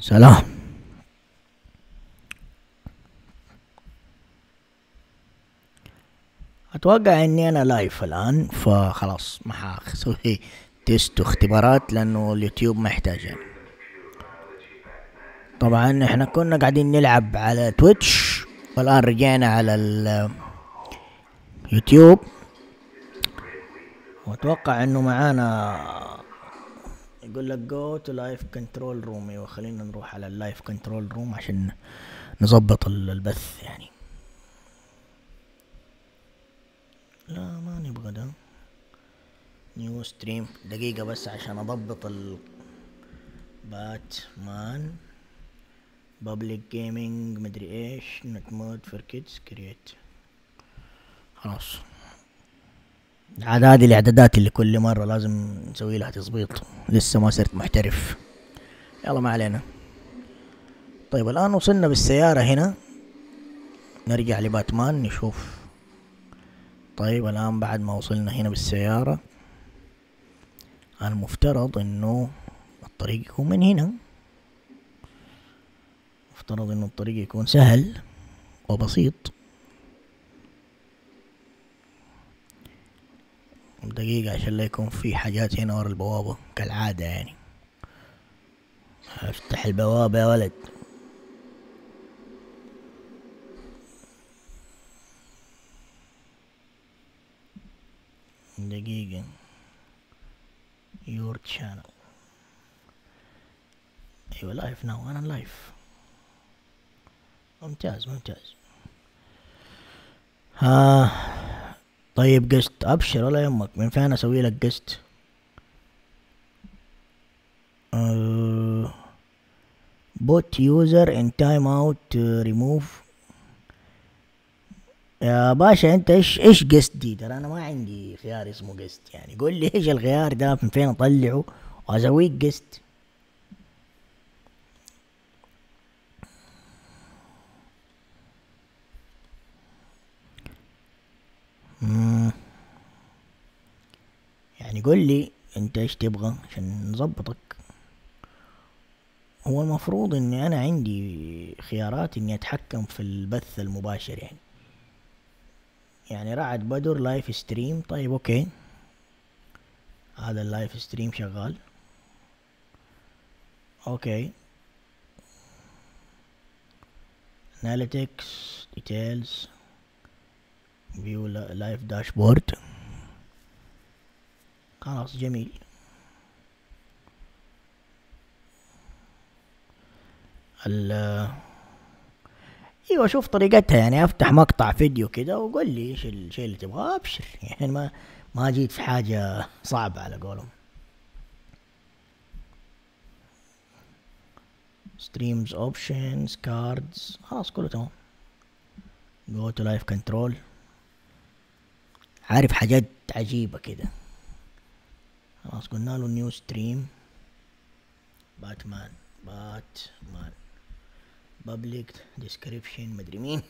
سلام. اتوقع اني انا لايف الان، فخلاص ما حاسوي تيست واختبارات لانه اليوتيوب ما يحتاج يعني. طبعا احنا كنا قاعدين نلعب على تويتش والان رجعنا على اليوتيوب، واتوقع انه معانا يقول لك جو تو لايف كنترول روم. ايوه خلينا نروح على اللايف كنترول روم عشان نظبط البث يعني. لا ما نبغى ده. نيو ستريم دقيقة بس عشان اضبط الباتمان بابليك جيمنج مدري ايش نت مود فور كيدز كرييت. خلاص عاد هذه الاعدادات اللي كل مرة لازم نسوي لها تظبيط، لسه ما صرت محترف. يلا ما علينا. طيب الان وصلنا بالسيارة هنا، نرجع لباتمان نشوف. طيب الان بعد ما وصلنا هنا بالسيارة، المفترض انه الطريق يكون من هنا. مفترض انه الطريق يكون سهل وبسيط. دقيقة عشان لا يكون في حاجات هنا ورا البوابة كالعادة يعني. افتح البوابة يا ولد. دقيقة. يور channel. ايوه لايف ناو، انا لايف. ممتاز ممتاز. ها طيب قست ابشر ولا يمك، من فين اسوي لك قست؟ بوت يوزر ان تايم اوت ريموف. يا باشا انت ايش قست دي؟ ترى انا ما عندي خيار اسمه قست يعني. قول لي ايش الخيار ده، من فين اطلعه واسويك قست؟ يعني قول لي انت ايش تبغى عشان نظبطك. هو المفروض اني انا عندي خيارات اني اتحكم في البث المباشر يعني. يعني رعد بدر لايف ستريم. طيب اوكي، هذا اللايف ستريم شغال. اوكي analytics details view live dashboard. خلاص جميل. ايوه شوف طريقتها يعني، افتح مقطع فيديو كده وقول لي ايش الشيء اللي تبغاه ابشر يعني. ما جيت في حاجة صعبة على قولهم. ستريمز اوبشنز كاردز خلاص كله تمام. جو تو لايف كنترول. عارف حاجات عجيبة كده. خلاص قلنا له نيو ستريم باتمان بابليك ديسكريبشن مدري مين.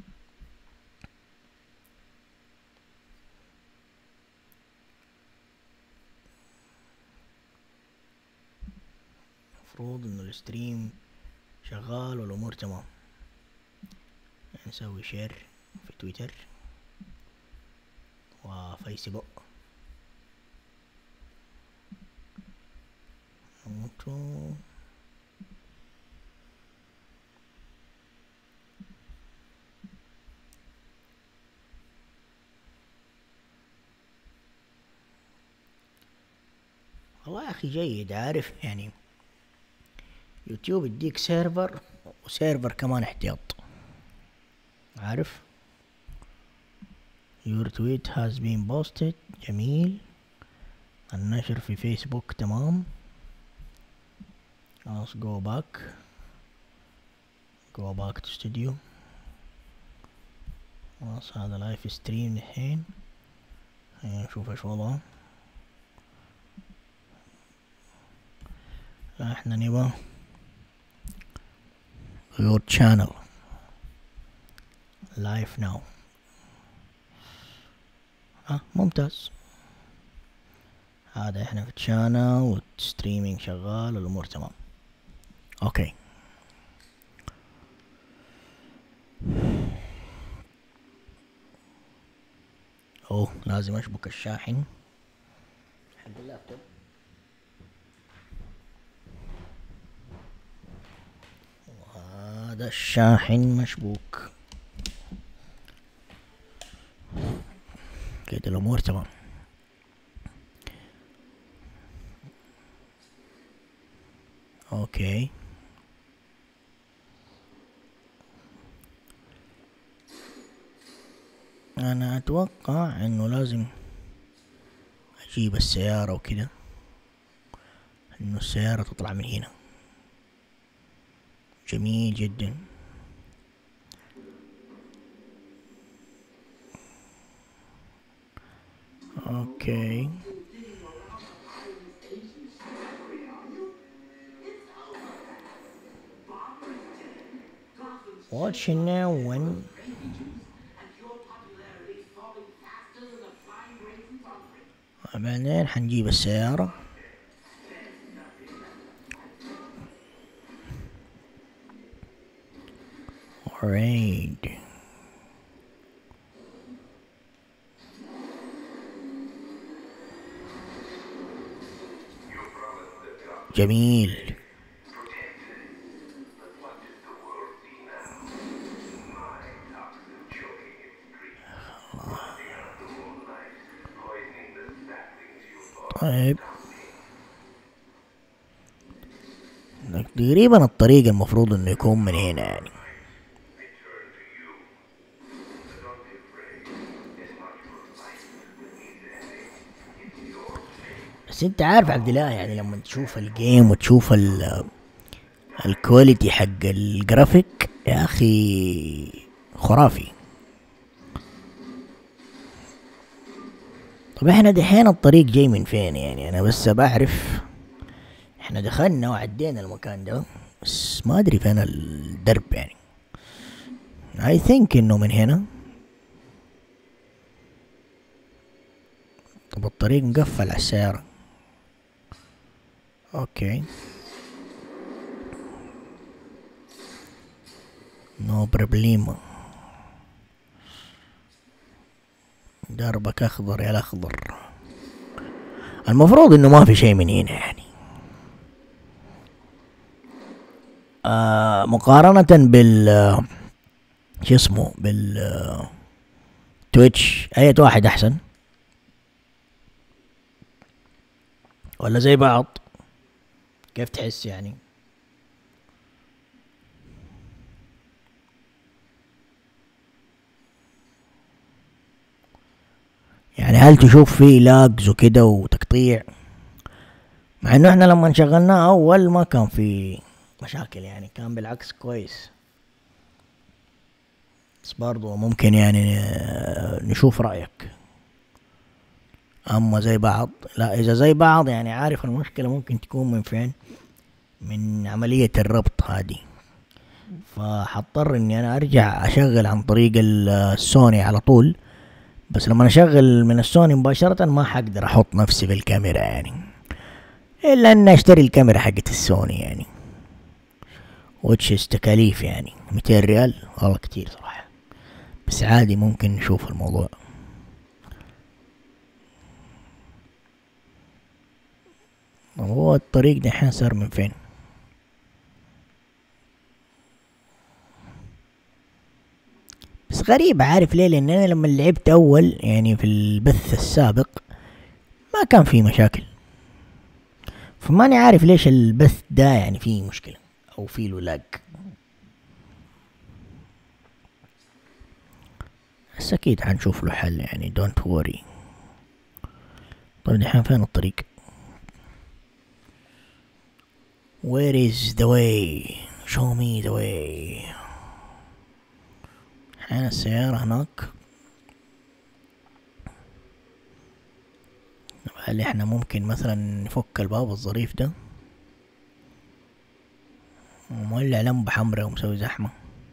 المفروض انه الستريم شغال والامور تمام. نسوي شير في تويتر وفيسبوك. والله يا اخي جيد. عارف يعني يوتيوب يديك سيرفر وسيرفر كمان احتياط. عارف your tweet has been posted. جميل. النشر في فيسبوك تمام. خلاص go back to studio. خلاص هذا لايف ستريم الحين. نشوف ايش وضعه. لا احنا نبغى your channel live now. ممتاز. هذا احنا في الشانل والستريمينج شغال والامور تمام. اوكي اوه لازم اشبك الشاحن حق اللابتوب. هذا الشاحن مشبوك كده، الامور تمام. اوكي انا اتوقع انه لازم اجيب السيارة وكده، انه السيارة تطلع من هنا. جميل جدا. اوكي watching now when بعدين حنجيب السيارة. alright جميل. طيب تقريبا الطريق المفروض انه يكون من هنا يعني. بس انت عارف عبد الله، يعني لما تشوف الجيم وتشوف الكواليتي حق الجرافيك يا اخي خرافي. طب احنا دحين الطريق جاي من فين يعني؟ انا بس بعرف احنا دخلنا وعدينا المكان ده، بس ما ادري فين الدرب يعني. I think انه من هنا. طب الطريق مقفل على السيارة. اوكي نو بروبليما. دربك اخضر يا الاخضر. المفروض انه ما في شيء من هنا يعني. مقارنة بال شو اسمه بال تويتش، اي واحد احسن ولا زي بعض؟ كيف تحس يعني؟ يعني هل تشوف فيه لاجز وكده وتقطيع؟ مع انه احنا لما شغلناه اول ما كان في مشاكل يعني، كان بالعكس كويس. بس برضو ممكن يعني نشوف رأيك. اما زي بعض، لا اذا زي بعض يعني عارف المشكلة ممكن تكون من فين؟ من عملية الربط هذه. فحضطر اني انا ارجع اشغل عن طريق السوني على طول، بس لما اشغل من السوني مباشرة ما حقدر احط نفسي بالكاميرا يعني، الا ان اشتري الكاميرا حقت السوني يعني، وتشز تكاليف يعني 200 ريال والله كتير صراحة. بس عادي ممكن نشوف الموضوع. هو الطريق دحين صار من فين؟ بس غريب، عارف ليه؟ لان انا لما لعبت اول يعني في البث السابق ما كان في مشاكل، فماني عارف ليش البث ده يعني فيه مشكلة او فيه له لاج. بس اكيد حنشوف له حل يعني، دونت worry. طيب دحين فين الطريق؟ where is the way show me the way. الحين السيارة هناك. هل احنا ممكن مثلا نفك الباب الظريف ده ومولع لمبة حمراء ومسوي زحمة؟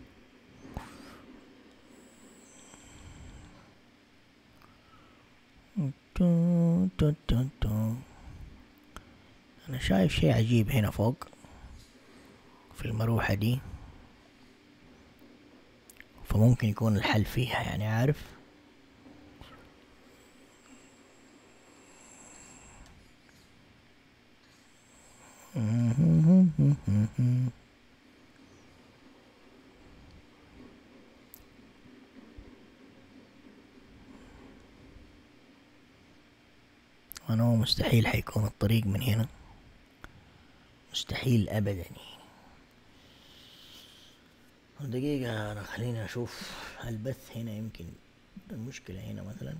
انا شايف شيء عجيب هنا فوق في المروحة دي، فممكن يكون الحل فيها يعني، عارف؟ انا هو مستحيل حيكون الطريق من هنا، مستحيل ابدا. دقيقة انا خليني اشوف البث هنا، يمكن المشكلة هنا مثلا.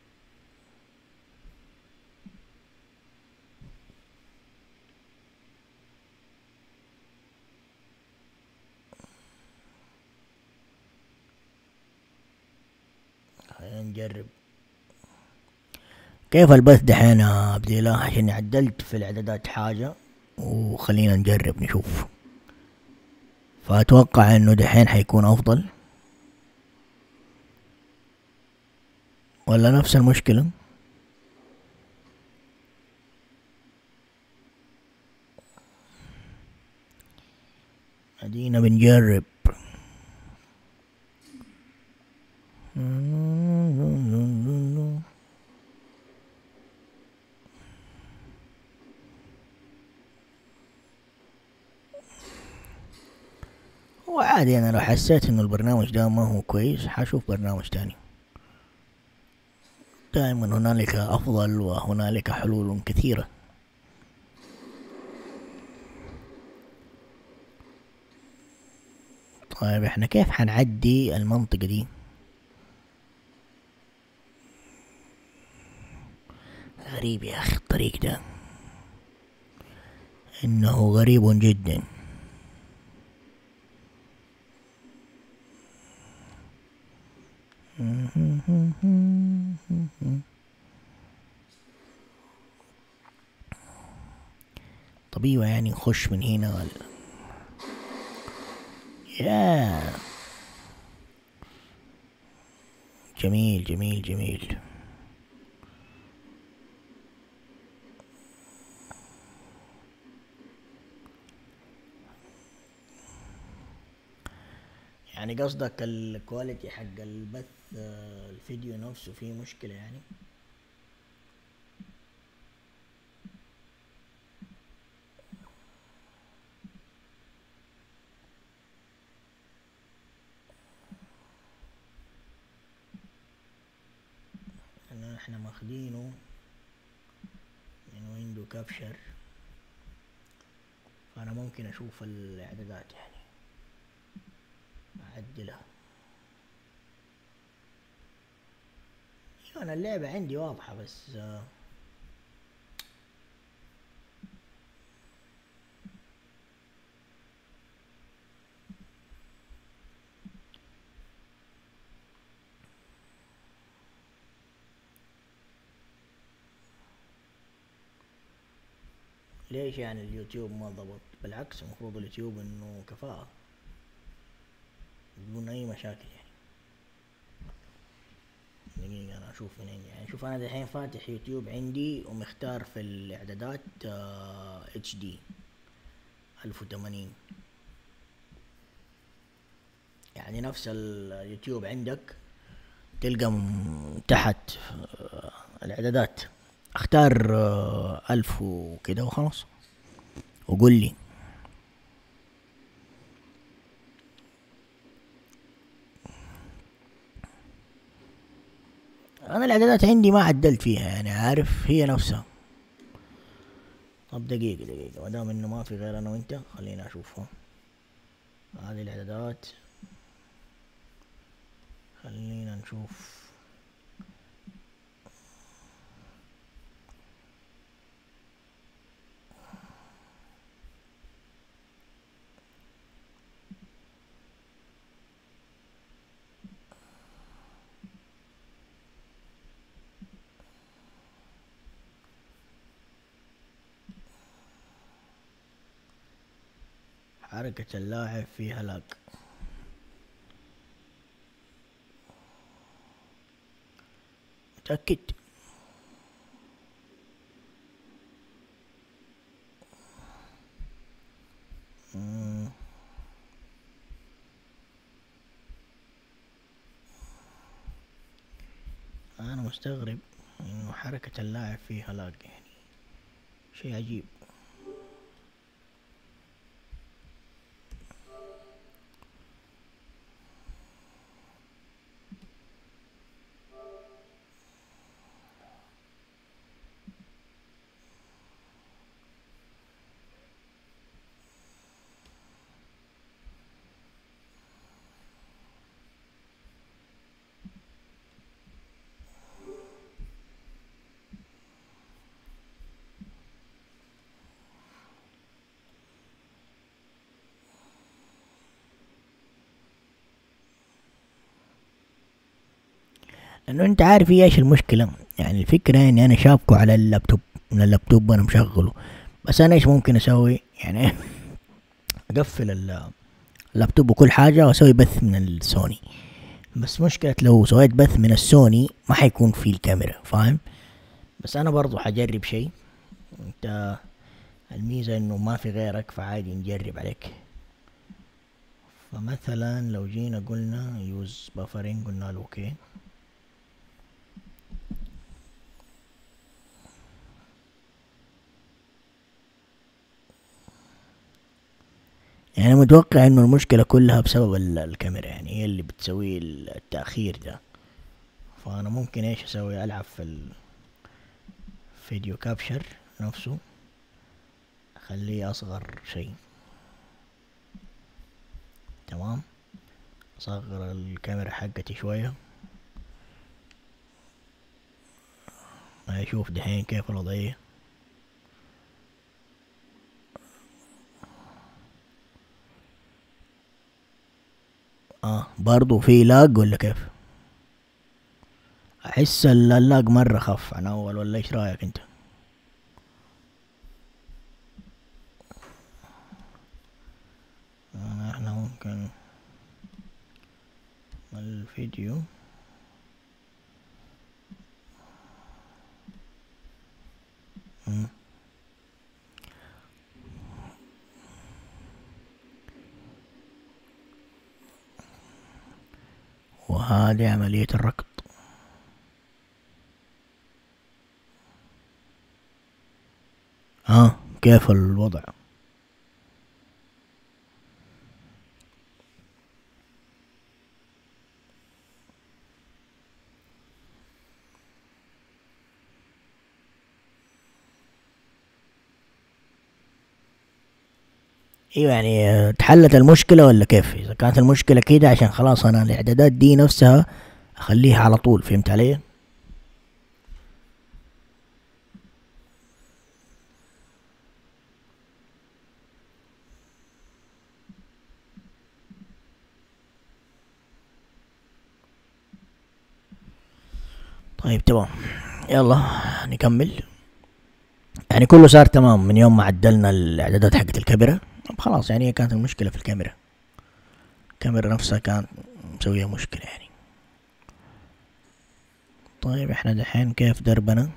خلينا نجرب كيف البث دحين يا عبد الله، عشان عدلت في الاعدادات حاجة، وخلينا نجرب نشوف. فاتوقع انه دحين حيكون افضل ولا نفس المشكلة؟ ادينا بنجرب. هو عادي، انا لو حسيت انه البرنامج ده ما هو كويس حشوف برنامج تاني. دائما هنالك افضل وهنالك حلول كثيرة. طيب احنا كيف حنعدي المنطقة دي؟ غريب يا اخي الطريق ده، انه غريب جدا. طبيعي يعني نخش من هنا ولا؟ يا جميل جميل جميل. يعني قصدك الكواليتي حق البث، الفيديو نفسه فيه مشكلة يعني؟ لأن احنا ماخدينه من ويندو كابشر، فأنا ممكن أشوف الإعدادات يعني أعدلها. أنا اللعبة عندي واضحة بس ليش يعني اليوتيوب ما ضبط؟ بالعكس المفروض اليوتيوب انه كفاءة بدون اي مشاكل يعني. دقيقة انا اشوف منين يعني. شوف انا دحين فاتح يوتيوب عندي ومختار في الاعدادات اتش دي 1080، يعني نفس اليوتيوب عندك تلقى تحت الاعدادات اختار 1000 وكده وخلاص وقول لي. انا الاعدادات عندي ما عدلت فيها يعني، عارف هي نفسها. طب دقيقة دقيقة، ما دام انه ما في غير انا وانت خلينا اشوفها. هذه الاعدادات خلينا نشوف. حركة اللاعب فيها لاج. متأكد؟ انا مستغرب انه حركة اللاعب فيها لاج يعني، شيء عجيب. انه انت عارف هي ايش المشكلة. يعني الفكرة اني انا شابكه على اللابتوب، من اللابتوب وانا مشغله. بس انا ايش ممكن اسوي يعني؟ اقفل اللابتوب وكل حاجة واسوي بث من السوني. بس مشكلة لو سويت بث من السوني ما حيكون في الكاميرا، فاهم؟ بس انا برضو حجرب شيء. انت الميزة انه ما في غيرك، فعادي نجرب عليك. فمثلا لو جينا قلنا يوز بافرين، قلنا له اوكي. يعني انا متوقع انه المشكلة كلها بسبب الكاميرا، يعني هي اللي بتسوي التأخير ده. فانا ممكن ايش اسوي؟ العب في الفيديو كابشر نفسه، اخليه اصغر شيء. تمام، اصغر الكاميرا حقتي شوية. اشوف دحين كيف الوضعية. برضو في لاج ولا كيف؟ احس اللاج مرة خف عن اول، ولا ايش رايك انت؟ احنا ممكن الفيديو مم. وهذه عملية الركض. كيف الوضع؟ ايوه يعني اتحلت المشكلة ولا كيف؟ اذا كانت المشكلة كده عشان خلاص انا الاعدادات دي نفسها اخليها على طول، فهمت علي؟ طيب تمام، يلا نكمل. يعني كله صار تمام من يوم ما عدلنا الاعدادات حقت الكاميرا. طب خلاص، يعني هي كانت المشكلة في الكاميرا. الكاميرا نفسها كانت مسوية مشكلة يعني. طيب احنا دحين كيف دربنا؟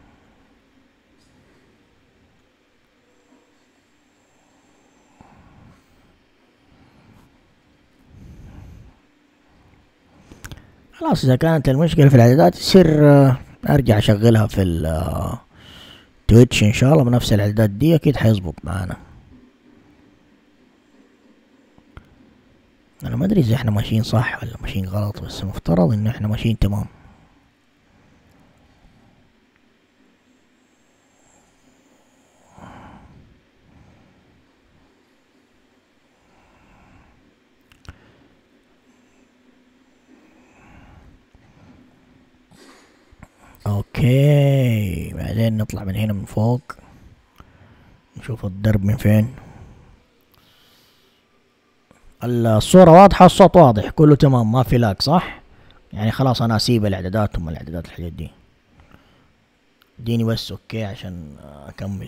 خلاص اذا كانت المشكلة في الاعدادات يصير ارجع اشغلها في التويتش ان شاء الله بنفس الاعدادات دي، اكيد حيظبط معانا. انا ما ادري اذا احنا ماشيين صح ولا ماشيين غلط، بس المفترض ان احنا ماشيين تمام. اوكي، بعدين نطلع من هنا من فوق، نشوف الدرب من فين. الصورة واضحة، الصوت واضح، كله تمام، ما في لاج صح؟ يعني خلاص انا اسيب الاعدادات، ثم الاعدادات الحاجات دي. اديني بس اوكي عشان اكمل.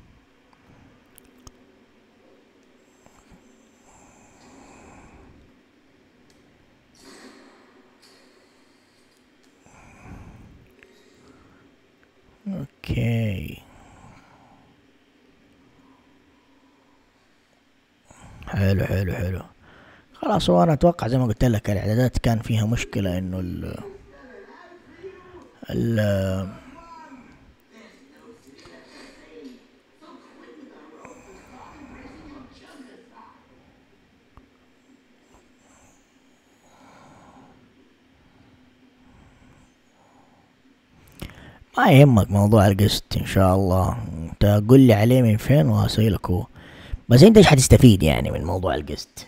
اوكي، حلو حلو حلو. خلاص، هو انا اتوقع زي ما قلت لك الاعدادات كان فيها مشكلة، انه ال ما يهمك موضوع القسط ان شاء الله. انت قول لي عليه من فين واسوي لك هو. بس انت ايش حتستفيد يعني من موضوع القسط؟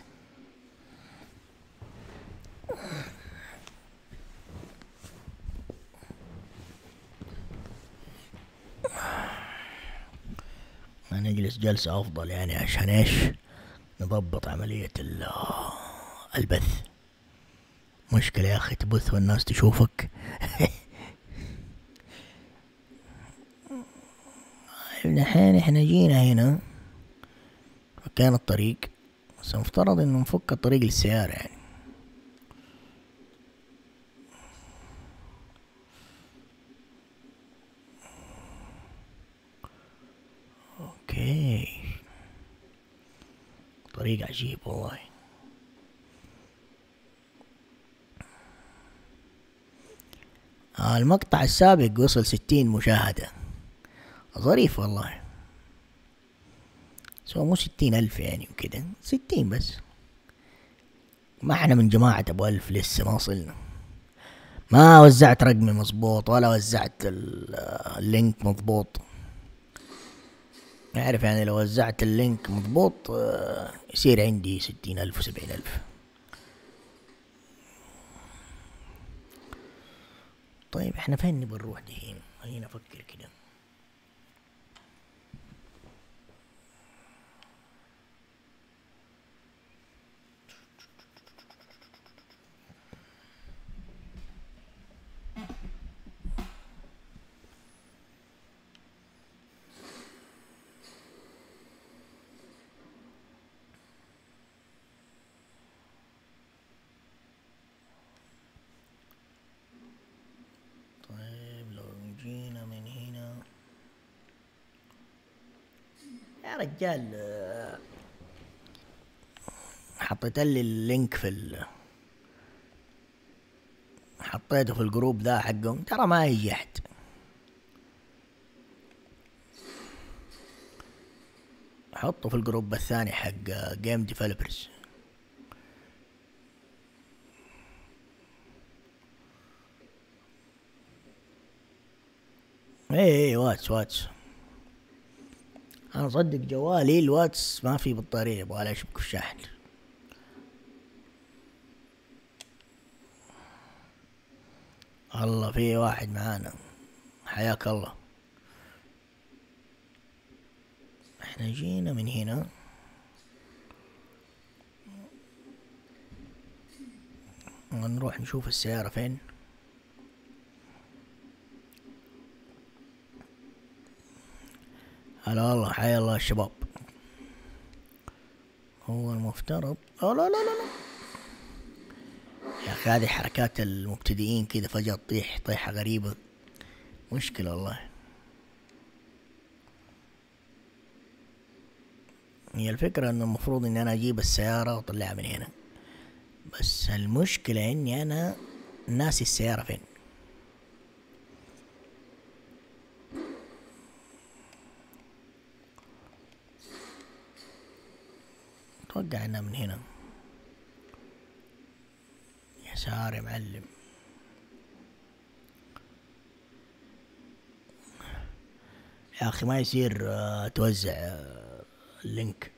نجلس جلسة افضل يعني، عشان ايش؟ نضبط عملية البث. مشكلة يا اخي تبث والناس تشوفك. الحين احنا جينا هنا فكان الطريق، بس مفترض انه نفك الطريق للسيارة يعني. اوكي، طريق عجيب والله. المقطع السابق وصل 60 مشاهدة، ظريف والله. سو مو 60,000 يعني وكده، 60 بس. ما احنا من جماعة ابو 1000 لسه ما وصلنا. ما وزعت رقمي مظبوط ولا وزعت اللينك مظبوط. عارف يعني لو وزعت اللينك مظبوط يصير عندي 60,000 و70,000. طيب احنا فين نبي نروح دحين؟ خلينا افكر كده. طيب لو جينا من هنا يا رجال، حطيت لي اللينك حطيته في الجروب ذا حقهم، ترى ما يجي احد. حطه في الجروب الثاني حق جيم ديفلوبرز. ايه واتس. انا صدق جوالي الواتس ما في بطارية، يبغالي اشبك الشاحن. الله في واحد معانا، حياك الله. احنا جينا من هنا، ونروح نشوف السيارة فين. هلا والله، حيا الله الشباب. هو المفترض لا لا لا لا يا اخي، هذه حركات المبتدئين كذا فجأة تطيح طيحة غريبة، مشكلة والله. هي الفكرة انه المفروض اني انا اجيب السيارة واطلعها من هنا، بس المشكلة اني انا ناسي السيارة فين. اتوقع انها من هنا. يسار يا معلم. يا اخي ما يصير توزع اللينك.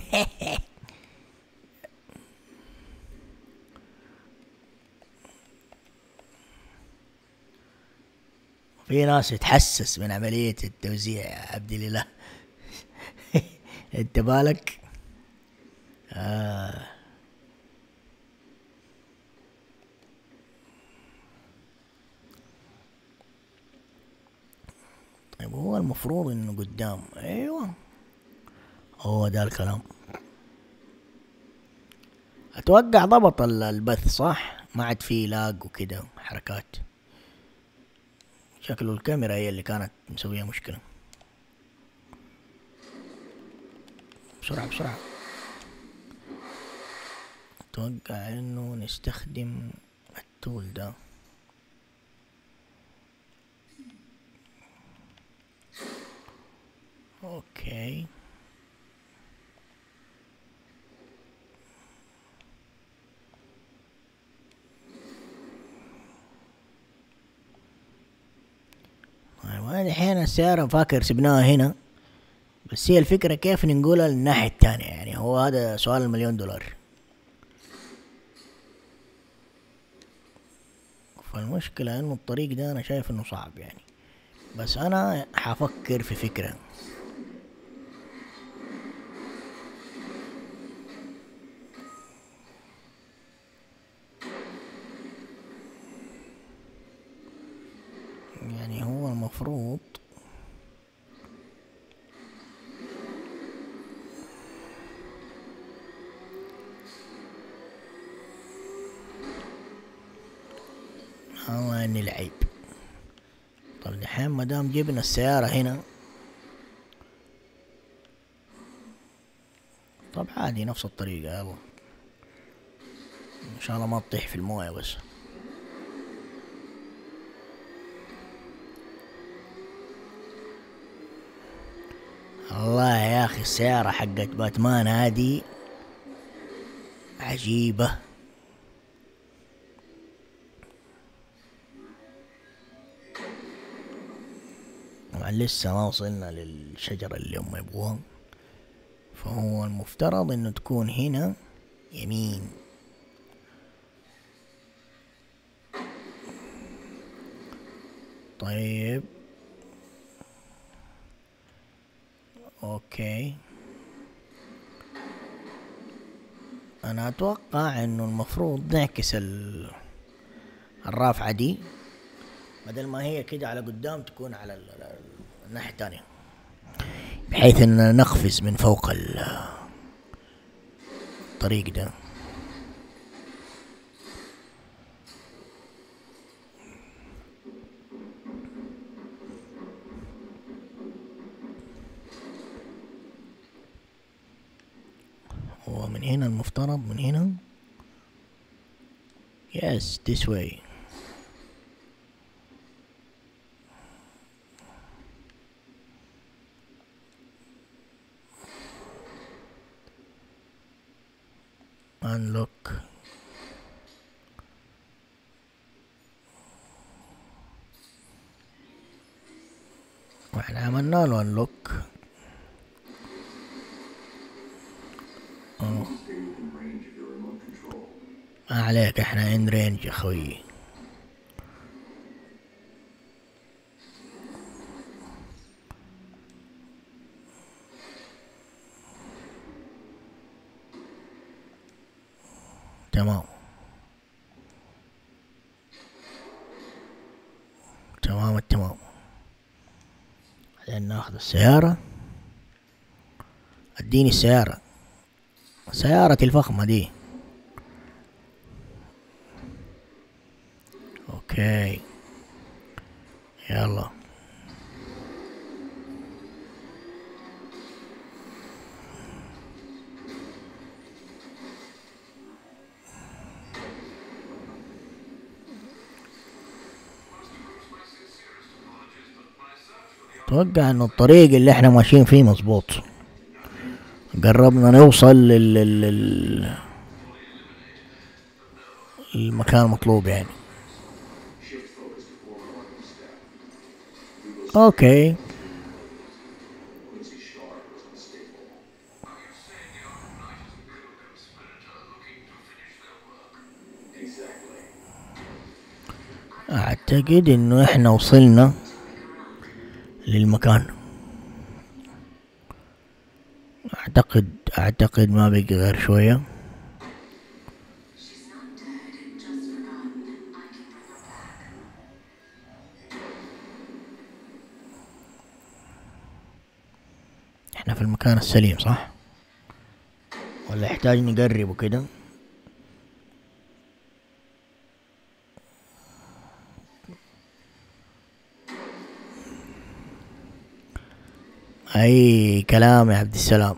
في ناس تحسس من عملية التوزيع يا عبد الله. انت بالك. طيب هو المفروض انه قدام، ايوه هو ده الكلام. اتوقع ضبط البث صح، ما عاد فيه لاج وكده حركات. شكله الكاميرا هي اللي كانت مسوية مشكلة. بسرعة. اتوقع انه نستخدم التول ده. اوكي طيب، الحين السيارة فاكر سبناها هنا، بس هي الفكرة كيف ننقلها للناحية التانية، يعني هو هذا سؤال $1,000,000. فالمشكلة انه الطريق ده انا شايف انه صعب يعني، بس انا حفكر في فكرة. المفروض اني لعيب. طب دحين مادام جبنا السيارة هنا، طب عادي نفس الطريقة. يلا ان شاء الله ما تطيح في الموية بس. الله يا اخي السيارة حقت باتمان هذه عجيبة. طبعا لسه ما وصلنا للشجرة اللي هم يبغوها، فهو المفترض انه تكون هنا يمين. طيب اوكي، انا اتوقع انه المفروض نعكس الرافعة دي، بدل ما هي كده على قدام تكون على الناحية التانية، بحيث ان نقفز من فوق الطريق ده. هو من هنا المفترض، من هنا. yes this way. unlock. واحنا عملنا له unlock. ما عليك، احنا ان رينج يا خوي. تمام تمام التمام. بعدين ناخذ السيارة. اديني السيارة، سيارتي الفخمة دي. اوكي يلا. اتوقع انه الطريق اللي احنا ماشيين فيه مظبوط. قربنا نوصل المكان المطلوب يعني. اوكي اعتقد انه احنا وصلنا للمكان. اعتقد ما بقي غير شوية. احنا في المكان السليم صح، ولا يحتاج نقرب وكده؟ اي كلام يا عبد السلام.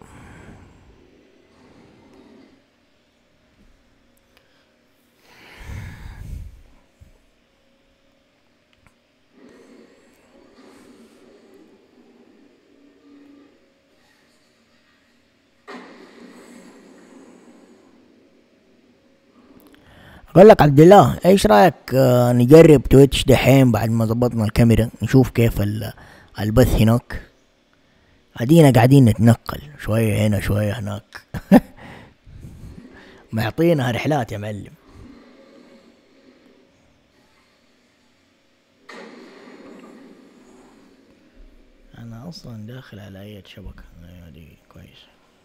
اقول لك عبد الله، ايش رايك نجرب تويتش دحين بعد ما ظبطنا الكاميرا، نشوف كيف البث هناك. ادينا قاعدين نتنقل شوية هنا شوية هناك. معطينها رحلات يا معلم. انا اصلا داخل على اي شبكة دي كويس.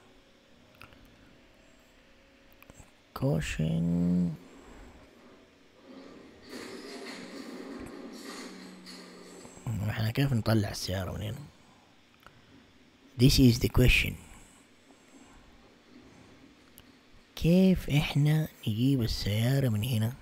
كوشن. احنا احنا كيف نطلع السيارة من هنا؟ This is the question. كيف احنا نجيب السيارة من هنا؟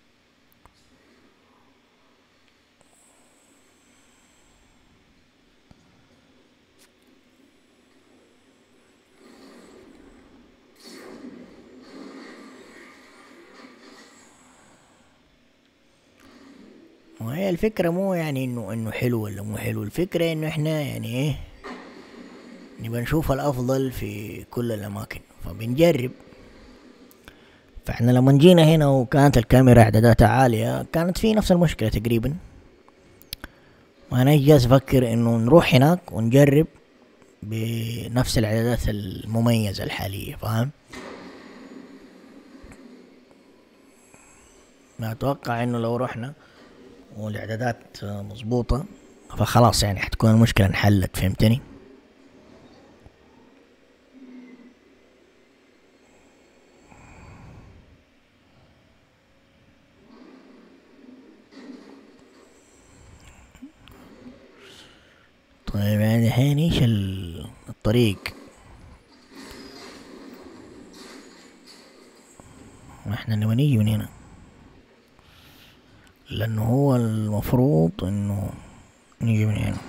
وهي الفكرة مو يعني انه حلو ولا مو حلو، الفكرة انه احنا يعني ايه، نبقى نشوف الافضل في كل الاماكن فبنجرب. فاحنا لما جينا هنا وكانت الكاميرا اعداداتها عالية كانت في نفس المشكلة تقريبا، وانا جالس افكر انه نروح هناك ونجرب بنفس الاعدادات المميزة الحالية، فاهم؟ ما اتوقع انه لو رحنا والاعدادات مظبوطة فخلاص يعني حتكون المشكلة انحلت، فهمتني؟ طيب يعني الحين ايش الطريق؟ ما احنا نبغى نيجي من هنا، لانه هو المفروض انه نيجي من هنا.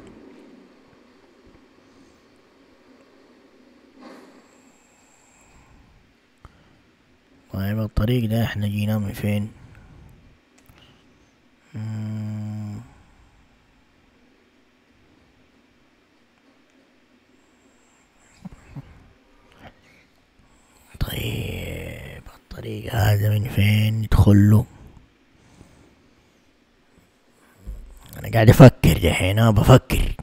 طيب الطريق ده احنا جينا من فين؟ طيب الطريق هذا من فين ندخله؟ انا قاعد افكر دحين، انا بفكر.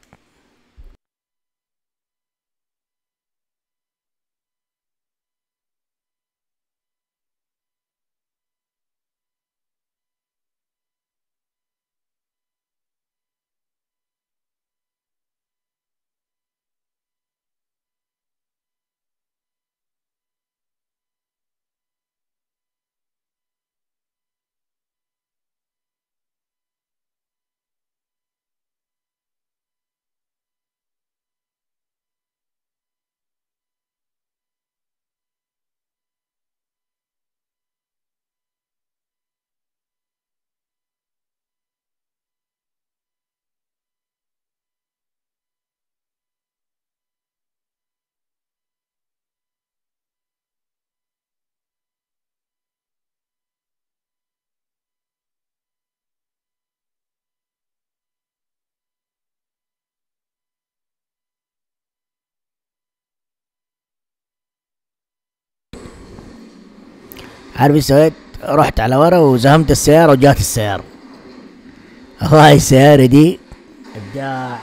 عارف ايش سويت؟ رحت على ورا وزهمت السيارة وجات السيارة. هاي السيارة دي ابداع.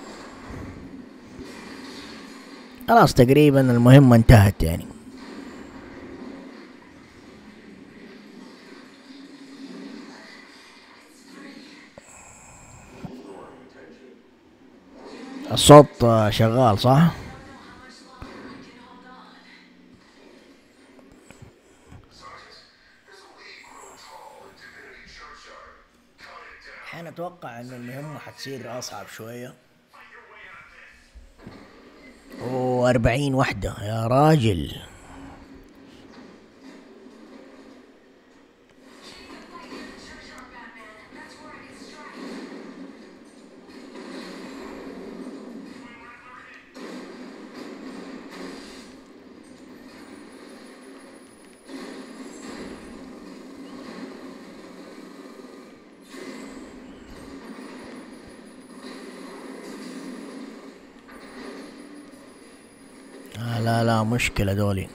خلاص تقريبا المهمة انتهت يعني. الصوت شغال صح؟ الحين اتوقع انه المهمة حتصير اصعب شوية. اوه 40 وحدة يا راجل. لا لا مشكلة دولي.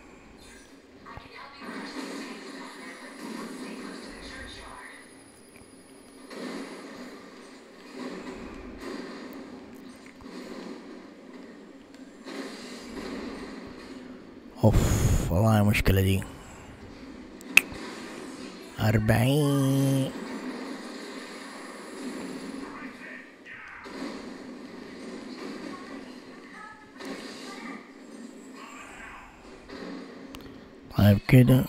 اوف والله مشكلة دي. 40. طيب كده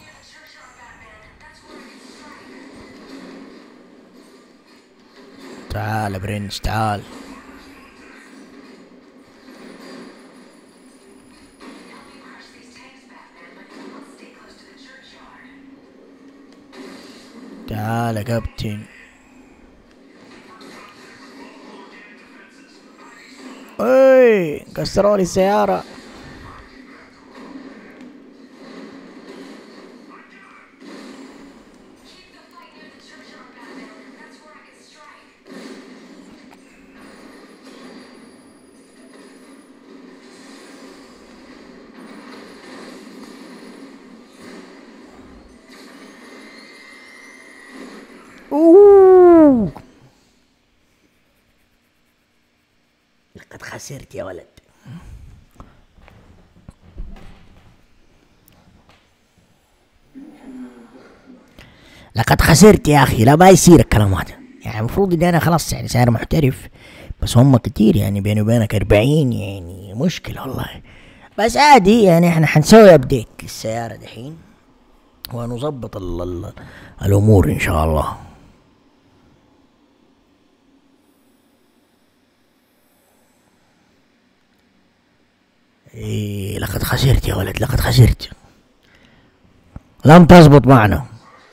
تعال يا برنس تعال. تعال يا كابتن. اي كسروا لي السيارة. اوه لقد خسرت يا ولد. لقد خسرت يا اخي، لا ما يصير الكلام هذا. يعني المفروض اني انا خلاص يعني صاير محترف، بس هم كتير يعني بيني وبينك 40 يعني مشكلة والله. بس عادي يعني احنا حنسوي ابديت للسيارة دحين ونظبط الامور ان شاء الله. إيه لقد خسرت يا ولد، لقد خسرت، لم تزبط معنا.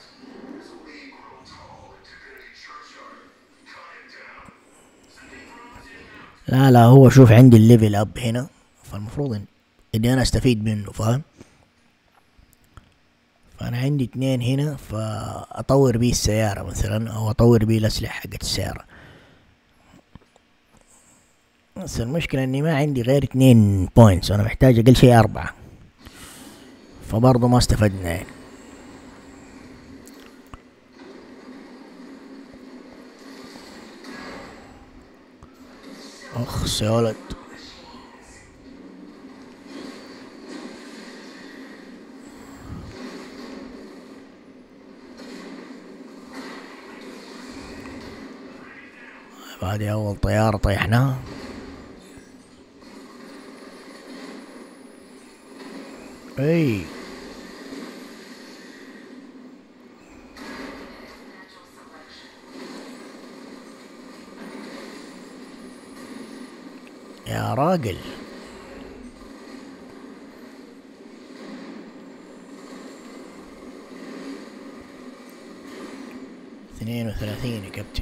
لا لا هو شوف عندي الليفل اب هنا، فالمفروض اني انا استفيد منه فاهم. فانا عندي 2 هنا فاطور بيه السيارة مثلا او اطور بيه الاسلحة حقت السيارة. بس المشكلة اني ما عندي غير 2 بوينتس وانا محتاج اقل شيء 4، فبرضه ما استفدنا يعني. اخ يا ولد. هذه اول طيارة طيحناها. اي يا راجل. 32 يا كابتن.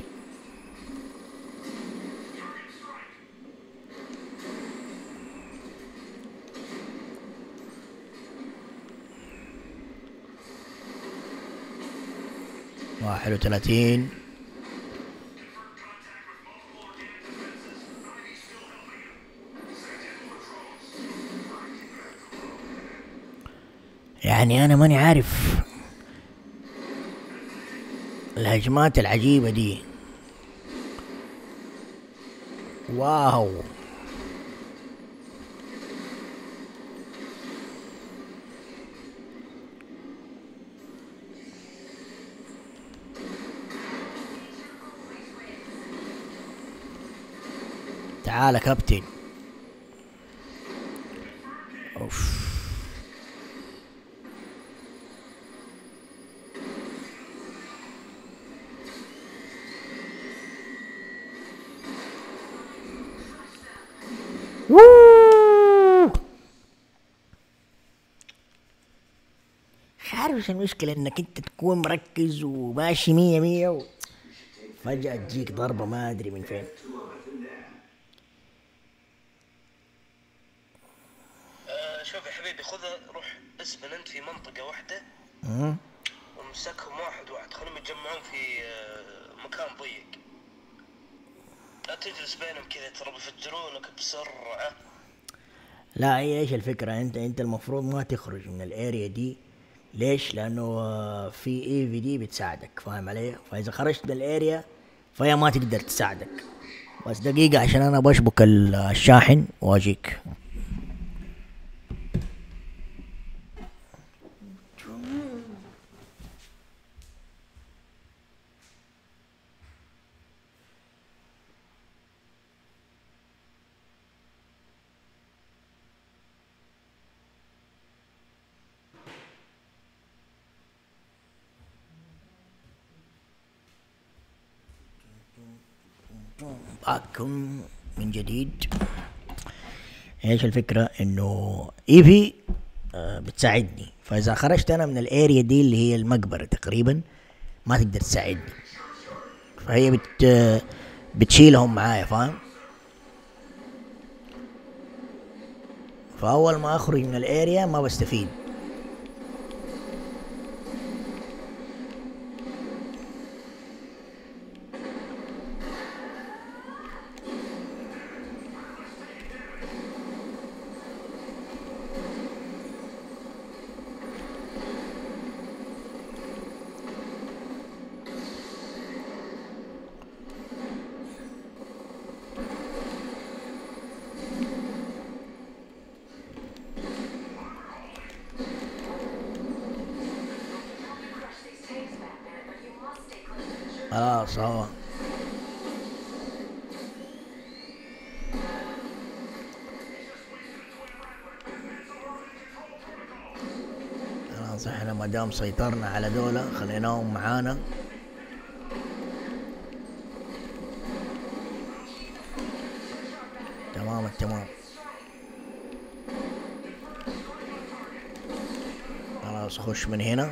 واحد وثلاثين. يعني انا ماني عارف الهجمات العجيبة دي. واو تعال يا كابتن. اوف عارف المشكلة انك انت تكون مركز وماشي مية مية فجأة تجيك ضربة ما ادري من فين. شوف يا حبيبي، خذها روح اسبن انت في منطقة واحدة أه؟ ومسكهم واحد واحد، خلهم يتجمعون في مكان ضيق، لا تجلس بينهم كذا ترى بيفجرونك بسرعة. لا هي ايش الفكرة، انت المفروض ما تخرج من الاريا دي. ليش؟ لانه في اي في دي بتساعدك فاهم علي، فاذا خرجت من الاريا فهي ما تقدر تساعدك. بس دقيقة عشان انا بشبك الشاحن واجيك. معكم من جديد. ايش الفكرة؟ انه ايفي بتساعدني، فاذا خرجت انا من الاريا دي اللي هي المقبرة تقريبا ما تقدر تساعدني، فهي بتشيلهم معايا، فاهم؟ فاول ما اخرج من الاريا ما بستفيد. خلاص هو خلاص، احنا ما دام سيطرنا على دولة خليناهم معانا. تمام التمام. خلاص خش من هنا.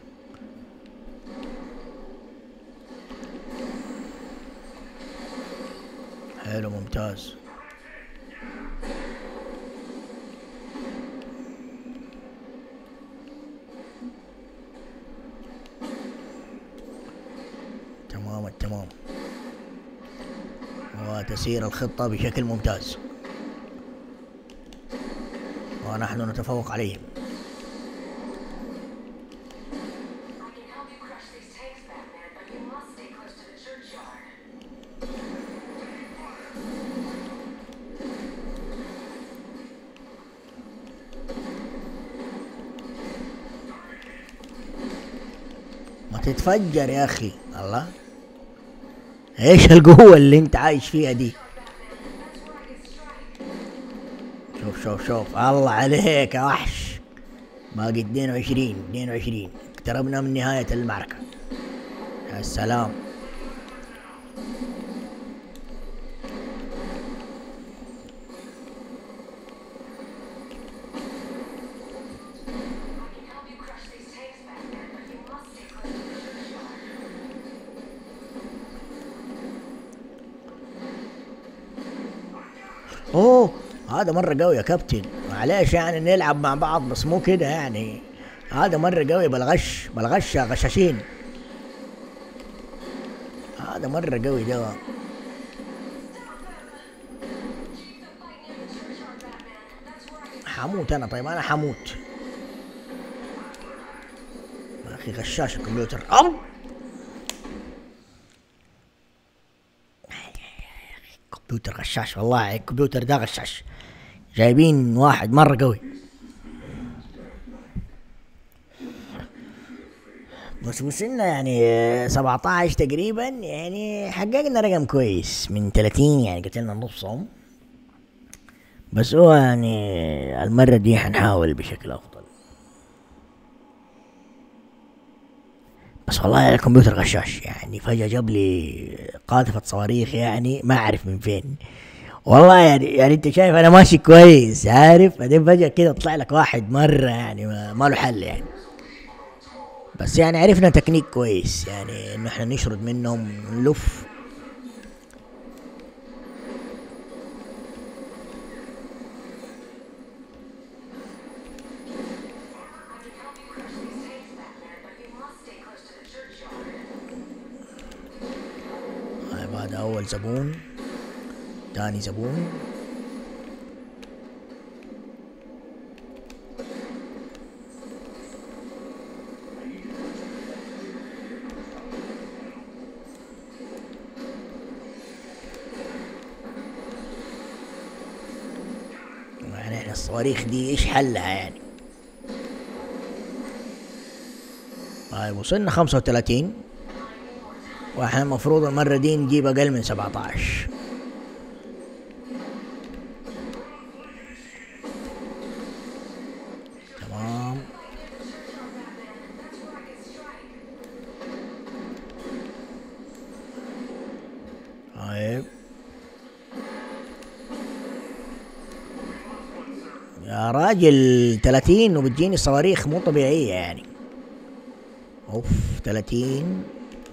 حلو ممتاز. تمام التمام، وتسير الخطة بشكل ممتاز ونحن نتفوق عليهم. ما تتفجر يا اخي، الله ايش القوة اللي انت عايش فيها دي؟ شوف شوف شوف، الله عليك يا وحش. باقي 22 اقتربنا من نهاية المعركة. يا سلام. اوه هذا مرة قوي يا كابتن، معليش يعني نلعب مع بعض بس مو كده يعني. هذا مرة قوي، بالغش يا غشاشين. هذا مرة قوي ده. حموت انا، طيب انا حموت يا اخي. غشاش الكمبيوتر. او كمبيوتر غشاش والله، الكمبيوتر ده غشاش. جايبين واحد مرة قوي. بس وصلنا يعني 17 تقريبا، يعني حققنا رقم كويس من 30، يعني قتلنا نصهم. بس هو يعني المرة دي حنحاول بشكل أفضل. بس والله الكمبيوتر غشاش، يعني فجأة جاب لي قاذفة صواريخ يعني ما أعرف من فين. والله يعني انت شايف انا ماشي كويس عارف، بعدين فجأة كده طلع لك واحد مرة يعني ما له حل يعني. بس يعني عرفنا تكنيك كويس، يعني انه احنا نشرد منهم نلف. طيب هذا اول زبون، تاني زبون. يعني احنا الصواريخ دي ايش حلها يعني؟ طيب وصلنا 35، واحنا المفروض المرة دي نجيب اقل من 17. تمام. طيب يا راجل 30 وبتجيني صواريخ مو طبيعية يعني. اوف 30.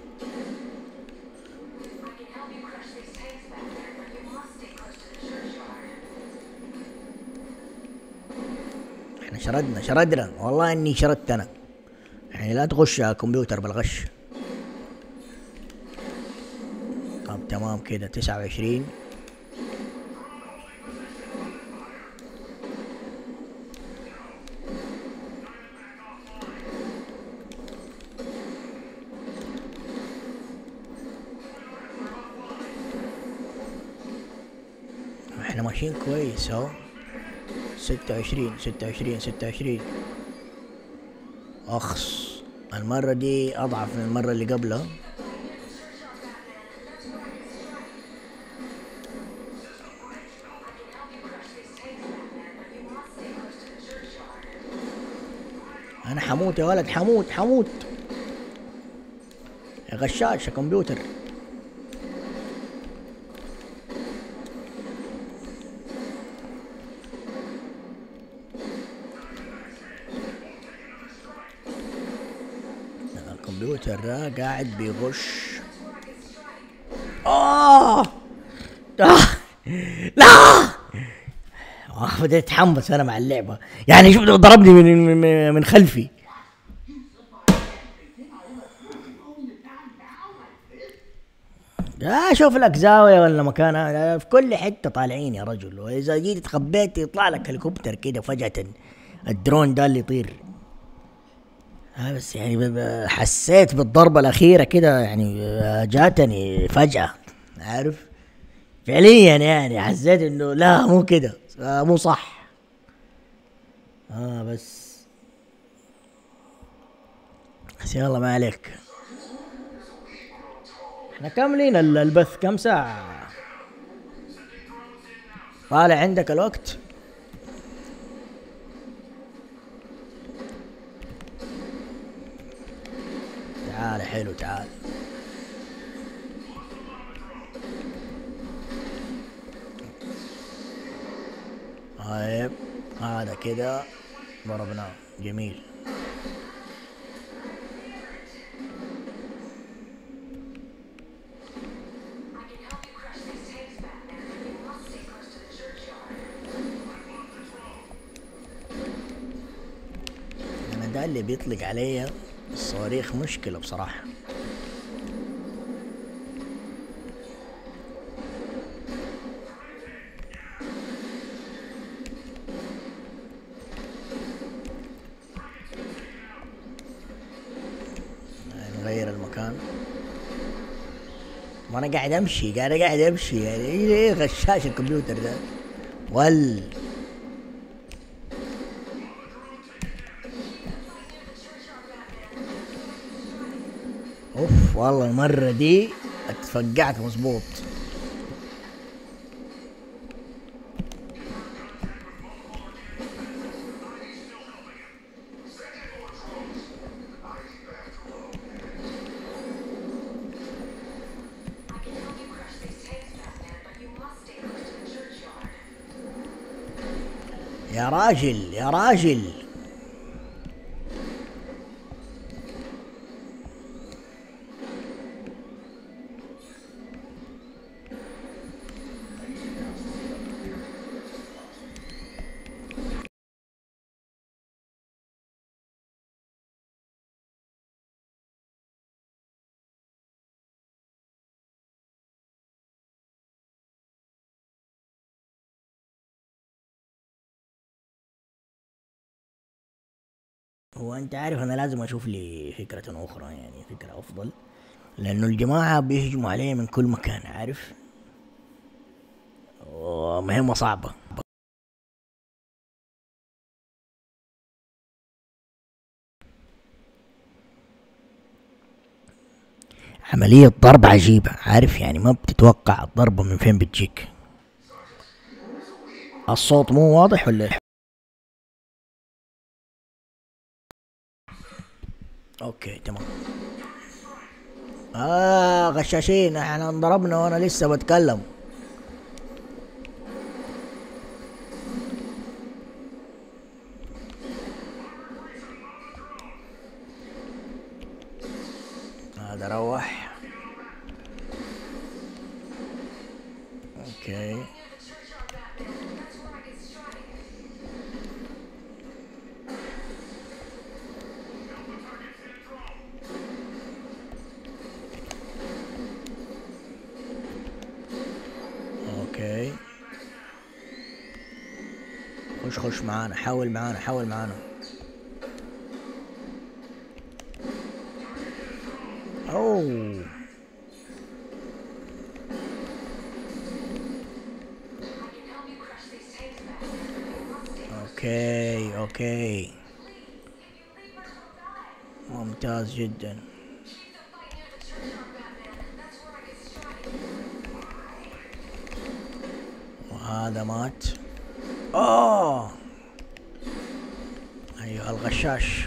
احنا شردنا والله اني شردت انا. يعني لا تغش يا كمبيوتر بالغش. طب تمام كده 29. احنا ماشيين كويس اهو. 26. اخس المرة دي اضعف من المرة اللي قبلها. انا حموت يا ولد، حموت يا غشاش يا كمبيوتر. الكمبيوتر ده قاعد بيغش. آه لا بديت اتحمس انا مع اللعبة. يعني شوف ضربني من خلفي. شوف لك زاوية ولا مكان، في كل حتة طالعين يا رجل. واذا جيت تخبيت يطلع لك هليكوبتر كده فجأة، الدرون ده اللي يطير. بس يعني حسيت بالضربة الأخيرة كده يعني، جاتني فجأة عارف فعليا. يعني حسيت انه لا مو كده، مو صح. بس يلا ما عليك. احنا كاملين البث كم ساعة؟ طالع عندك الوقت؟ تعال حلو تعال. طيب هذا كده ضربناه جميل. انا ده اللي بيطلق عليا الصواريخ مشكلة بصراحة. نغير المكان. ما انا قاعد امشي يعني ايه غشاش الكمبيوتر ده اوف والله المرة دي اتفقعت مظبوط. يا راجل هو انت عارف انا لازم اشوف لي فكرة اخرى، يعني فكرة افضل، لانه الجماعة بيهجموا علي من كل مكان عارف، ومهمة صعبة. عملية ضرب عجيبة عارف، يعني ما بتتوقع الضربة من فين بتجيك. الصوت مو واضح ولا إيه؟ اوكي تمام. غشاشين، احنا انضربنا وانا لسه بتكلم. هذا روح. اوكي اوكي خش معانا، حاول معانا. اوه اوكي ممتاز جدا. وهذا مات. اوه ايها الغشاش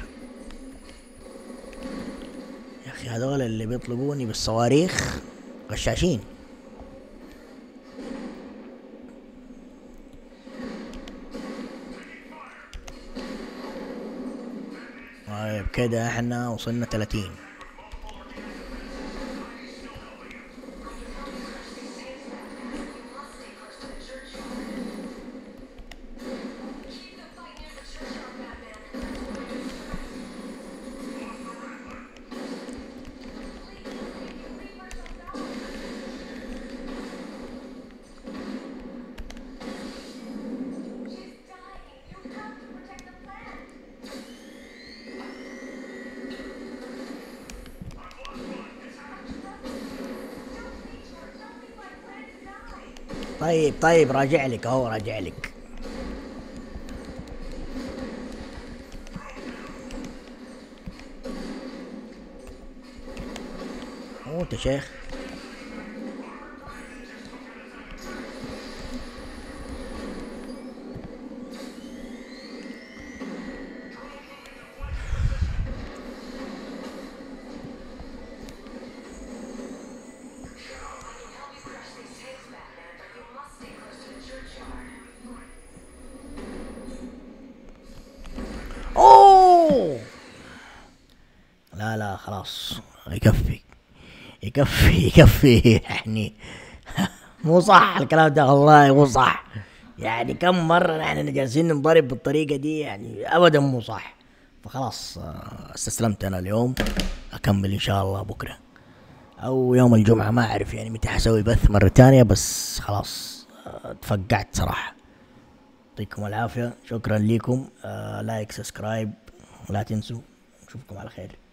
يا اخي، هذول اللي بيطلبوني بالصواريخ غشاشين. طيب كده احنا وصلنا 30. طيب راجع لك اهو، راجع لك. انت شيخ. اوه لا خلاص، يكفي يعني. مو صح الكلام ده والله، مو صح يعني. كم مرة نحن جالسين نضرب بالطريقة دي يعني، ابدا مو صح. فخلاص استسلمت انا اليوم. اكمل ان شاء الله بكرة او يوم الجمعة، ما اعرف يعني متى حسوي بث مرة تانية. بس خلاص تفقعت صراحة. يعطيكم العافية، شكرا لكم. لايك، سبسكرايب، لا تنسوا. نشوفكم على خير.